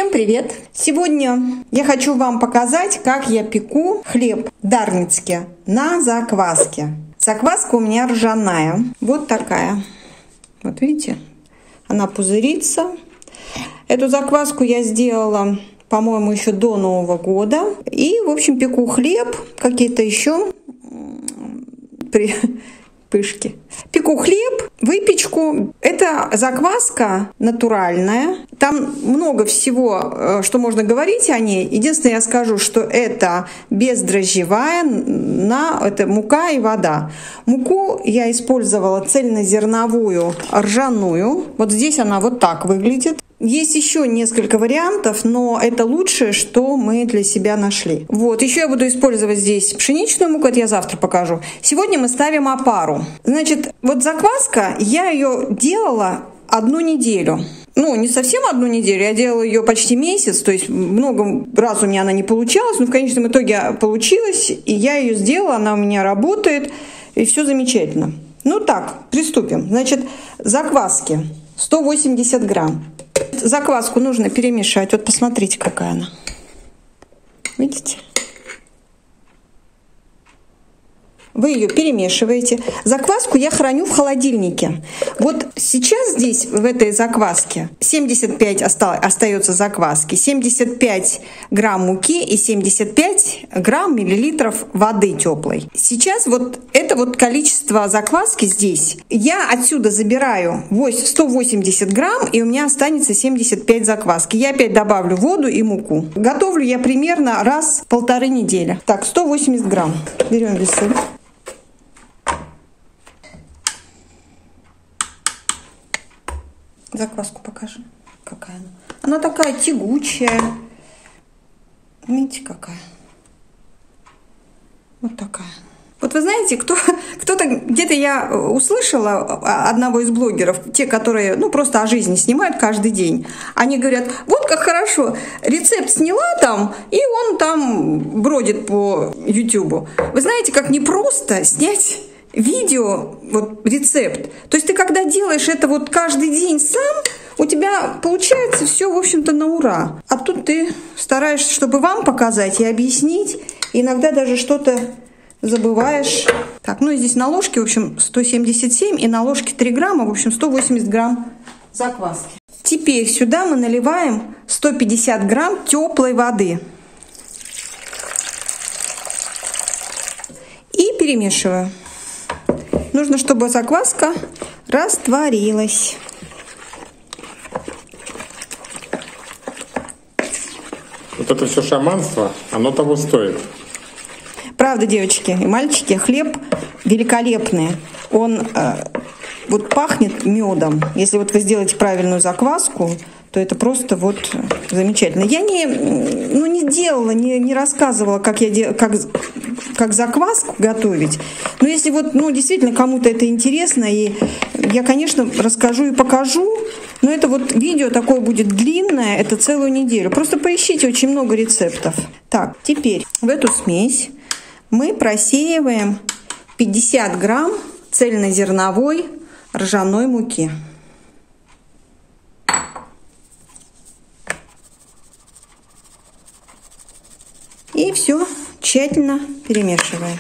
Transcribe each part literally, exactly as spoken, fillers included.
Всем привет! Сегодня я хочу вам показать, как я пеку хлеб в Дарницке на закваске. Закваска у меня ржаная, вот такая. Вот видите, она пузырится. Эту закваску я сделала, по-моему, еще до Нового года. И, в общем, пеку хлеб, какие-то еще при... пышки. Пеку хлеб, выпечку. Это закваска натуральная. Там много всего, что можно говорить о ней. Единственное, я скажу, что это бездрожжевая, на, это мука и вода. Муку я использовала цельнозерновую ржаную. Вот здесь она вот так выглядит. Есть еще несколько вариантов, но это лучшее, что мы для себя нашли. Вот, еще я буду использовать здесь пшеничную муку, это я завтра покажу. Сегодня мы ставим опару. Значит, вот закваска, я ее делала одну неделю. Ну, не совсем одну неделю, я делала ее почти месяц, то есть много раз у меня она не получалась, но в конечном итоге получилась, и я ее сделала, она у меня работает, и все замечательно. Ну так, приступим. Значит, закваски сто восемьдесят грамм. Закваску нужно перемешать. Вот посмотрите, какая она. Видите? Вы ее перемешиваете. Закваску я храню в холодильнике. Вот сейчас здесь, в этой закваске, семьдесят пять остается закваски, семьдесят пять грамм муки и семьдесят пять грамм миллилитров воды теплой. Сейчас вот это вот количество закваски здесь. Я отсюда забираю сто восемьдесят грамм, и у меня останется семьдесят пять закваски. Я опять добавлю воду и муку. Готовлю я примерно раз в полторы недели. Так, сто восемьдесят грамм. Берем весы. Закваску покажи, какая она. Она такая тягучая. Видите, какая? Вот такая. Вот вы знаете, кто, кто-то, где-то я услышала одного из блогеров, те, которые, ну, просто о жизни снимают каждый день. Они говорят, вот как хорошо, рецепт сняла там, и он там бродит по ютубу. Вы знаете, как непросто снять видео, вот рецепт. То есть ты когда делаешь это вот каждый день сам, у тебя получается все, в общем-то, на ура. А тут ты стараешься, чтобы вам показать и объяснить. И иногда даже что-то забываешь. Так, ну и здесь на ложке, в общем, сто семьдесят семь, и на ложке три грамма, в общем, сто восемьдесят грамм закваски. Теперь сюда мы наливаем сто пятьдесят грамм теплой воды. И перемешиваю. Нужно, чтобы закваска растворилась. Вот это все шаманство, оно того стоит. Правда, девочки и мальчики, хлеб великолепный. Он э, вот пахнет медом. Если вот вы сделаете правильную закваску, то это просто вот замечательно. Я не, ну, не делала, не, не рассказывала, как, я дел, как, как закваску готовить. Но если вот, ну, действительно кому-то это интересно, и я, конечно, расскажу и покажу, но это вот видео такое будет длинное, это целую неделю. Просто поищите, очень много рецептов. Так, теперь в эту смесь мы просеиваем пятьдесят грамм цельнозерновой ржаной муки. И все тщательно перемешиваем.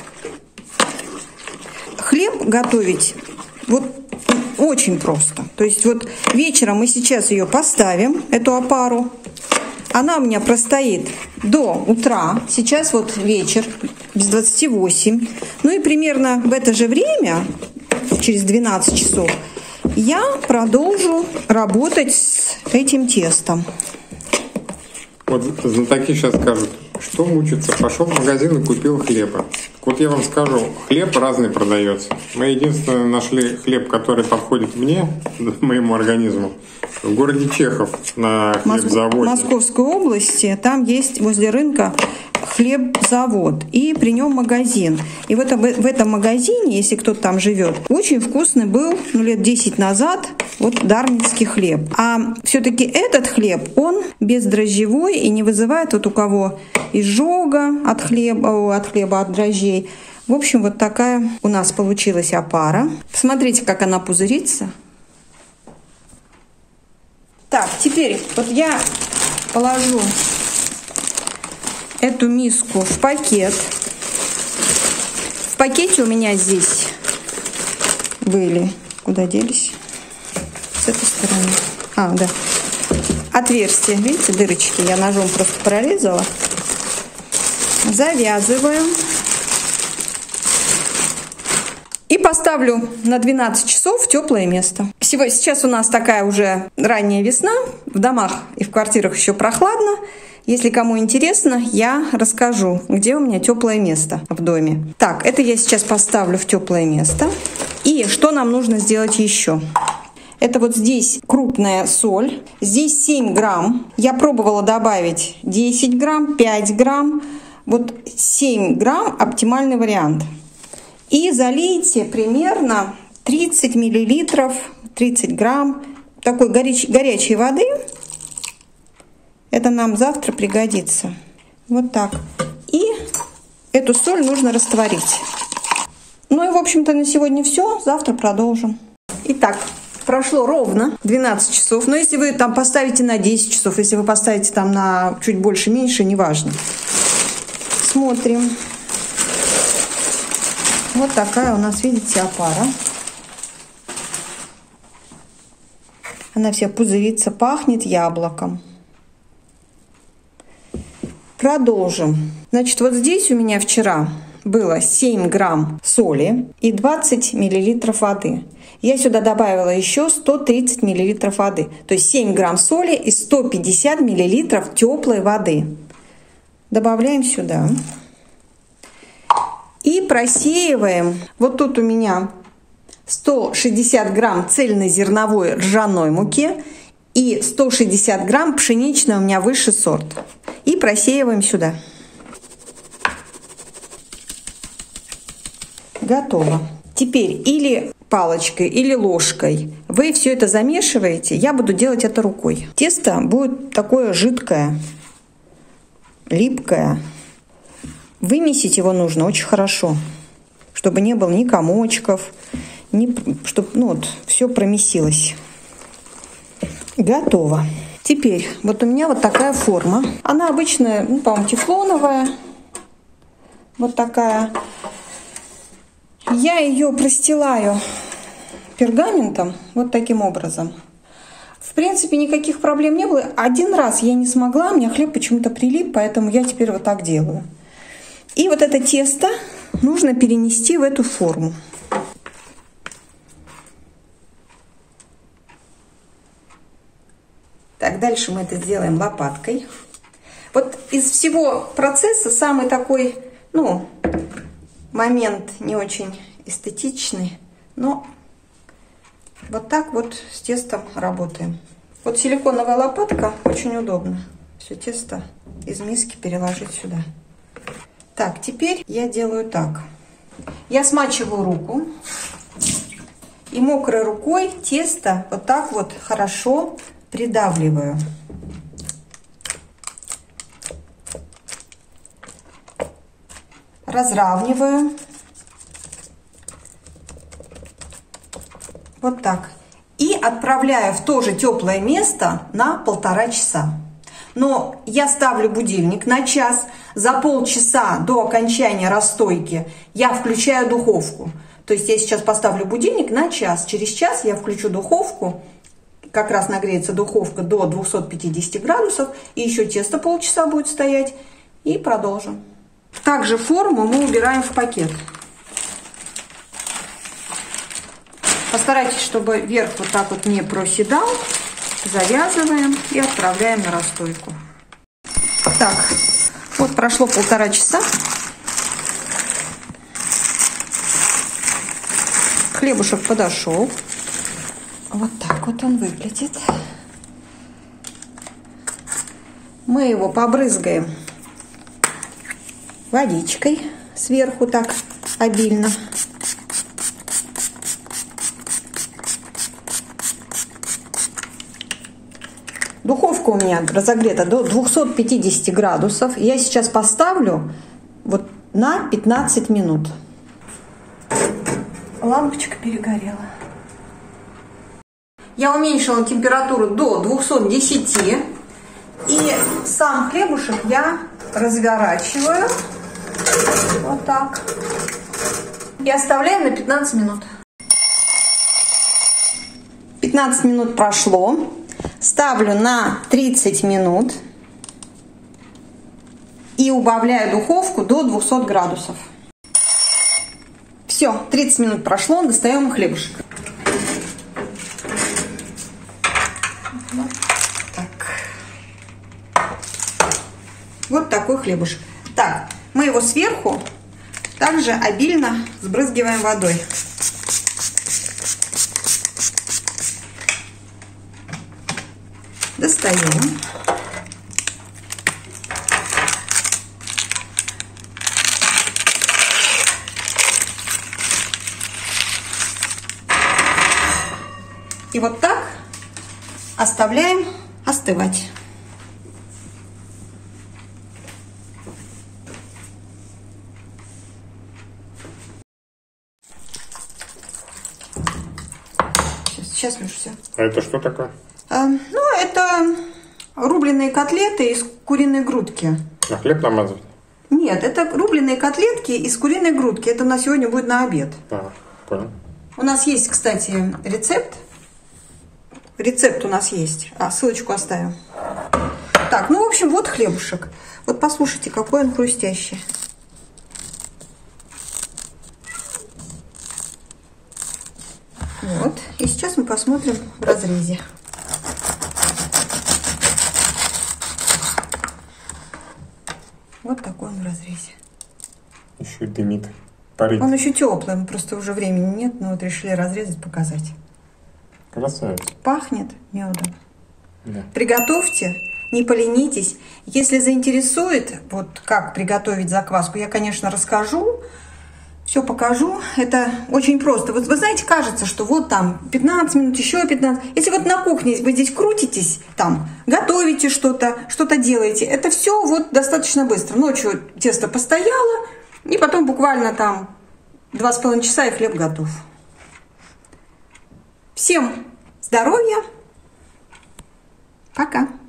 Хлеб готовить вот очень просто. То есть вот вечером мы сейчас ее поставим, эту опару. Она у меня простоит до утра. Сейчас вот вечер, без двадцати восьми. Ну и примерно в это же время, через двенадцать часов, я продолжу работать с этим тестом. Вот знатоки сейчас скажут, что мучиться, пошел в магазин и купил хлеба. Вот я вам скажу, хлеб разный продается. Мы единственное нашли хлеб, который подходит мне, моему организму, в городе Чехов на хлебзаводе. В Московской области, там есть возле рынка хлебзавод, и при нем магазин. И в этом, в этом магазине, если кто-то там живет, очень вкусный был, ну, лет десять назад, вот дарницкий хлеб. А все-таки этот хлеб, он бездрожжевой и не вызывает вот у кого изжога от хлеба, от хлеба, от дрожжей. В общем, вот такая у нас получилась опара. Посмотрите, как она пузырится. Так, теперь вот я положу эту миску в пакет. В пакете у меня здесь были, куда делись? С этой стороны. А, да. Отверстие, видите, дырочки я ножом просто прорезала. Завязываю. И поставлю на двенадцать часов в теплое место. Сегодня, сейчас у нас такая уже ранняя весна. В домах и в квартирах еще прохладно. Если кому интересно, я расскажу, где у меня теплое место в доме. Так, это я сейчас поставлю в теплое место. И что нам нужно сделать еще? Это вот здесь крупная соль. Здесь семь грамм. Я пробовала добавить десять грамм, пять грамм. Вот семь грамм оптимальный вариант. И залейте примерно тридцать миллилитров, тридцать грамм такой горяч, горячей воды. Это нам завтра пригодится. Вот так. И эту соль нужно растворить. Ну и, в общем-то, на сегодня все. Завтра продолжим. Итак, прошло ровно двенадцать часов. Но если вы там поставите на десять часов, если вы поставите там на чуть больше, меньше, неважно. Смотрим. Вот такая у нас, видите, опара. Она вся пузырится, пахнет яблоком. Продолжим. Значит, вот здесь у меня вчера было семь грамм соли и двадцать миллилитров воды. Я сюда добавила еще сто тридцать миллилитров воды. То есть семь грамм соли и сто пятьдесят миллилитров теплой воды. Добавляем сюда. И просеиваем. Вот тут у меня сто шестьдесят грамм цельнозерновой ржаной муки и сто шестьдесят грамм пшеничной, у меня высший сорт. И просеиваем сюда. Готово. Теперь или палочкой, или ложкой вы все это замешиваете. Я буду делать это рукой. Тесто будет такое жидкое, липкое. Вымесить его нужно очень хорошо, чтобы не было ни комочков, ни, чтобы ну, вот, все промесилось. Готово. Теперь вот у меня вот такая форма. Она обычная, ну, по-моему, тефлоновая. Вот такая. Я ее простилаю пергаментом вот таким образом. В принципе, никаких проблем не было. Один раз я не смогла, у меня хлеб почему-то прилип, поэтому я теперь вот так делаю. И вот это тесто нужно перенести в эту форму. Так, дальше мы это сделаем лопаткой. Вот из всего процесса самый такой, ну, момент не очень эстетичный, но вот так вот с тестом работаем. Вот силиконовая лопатка очень удобно. Все тесто из миски переложить сюда. Так, теперь я делаю так. Я смачиваю руку и мокрой рукой тесто вот так вот хорошо придавливаю. Разравниваю. Вот так. И отправляю в то же теплое место на полтора часа. Но я ставлю будильник на час. За полчаса до окончания расстойки я включаю духовку. То есть я сейчас поставлю будильник на час. Через час я включу духовку. Как раз нагреется духовка до двухсот пятидесяти градусов. И еще тесто полчаса будет стоять. И продолжим. Также форму мы убираем в пакет. Постарайтесь, чтобы верх вот так вот не проседал. Завязываем и отправляем на расстойку. Так, вот прошло полтора часа. Хлебушек подошел. Вот так вот он выглядит. Мы его побрызгаем водичкой сверху так обильно. Духовка у меня разогрета до двухсот пятидесяти градусов. Я сейчас поставлю вот на пятнадцать минут. Лампочка перегорела. Я уменьшила температуру до двухсот десяти. И сам хлебушек я разворачиваю вот так и оставляем на пятнадцать минут. пятнадцать минут прошло. Ставлю на тридцать минут и убавляю духовку до двухсот градусов. Все, тридцать минут прошло, достаем хлебушек. Вот так. Вот такой хлебушек. Так, мы его сверху также обильно сбрызгиваем водой. Достаем. И вот так оставляем остывать. Сейчас, сейчас, Миша, все. А это что такое? А, ну, это рубленые котлеты из куриной грудки. На хлеб намазывать? Нет, это рубленые котлетки из куриной грудки. Это у нас сегодня будет на обед. А, понял. У нас есть, кстати, рецепт. Рецепт у нас есть. А, ссылочку оставим. Так, ну, в общем, вот хлебушек. Вот послушайте, какой он хрустящий. Вот. И сейчас мы посмотрим в разрезе. Вот такой он в разрезе. Еще дымит. Парит. Он еще теплый, просто уже времени нет, но вот решили разрезать, показать. Красавец. Пахнет медом. Да. Приготовьте, не поленитесь. Если заинтересует, вот как приготовить закваску, я, конечно, расскажу, все покажу. Это очень просто. Вот вы знаете, кажется, что вот там пятнадцать минут, еще пятнадцать. Если вот на кухне вы здесь крутитесь, там, готовите что-то, что-то делаете, это все вот достаточно быстро. Ночью тесто постояло, и потом буквально там два с половиной часа и хлеб готов. Всем здоровья. Пока.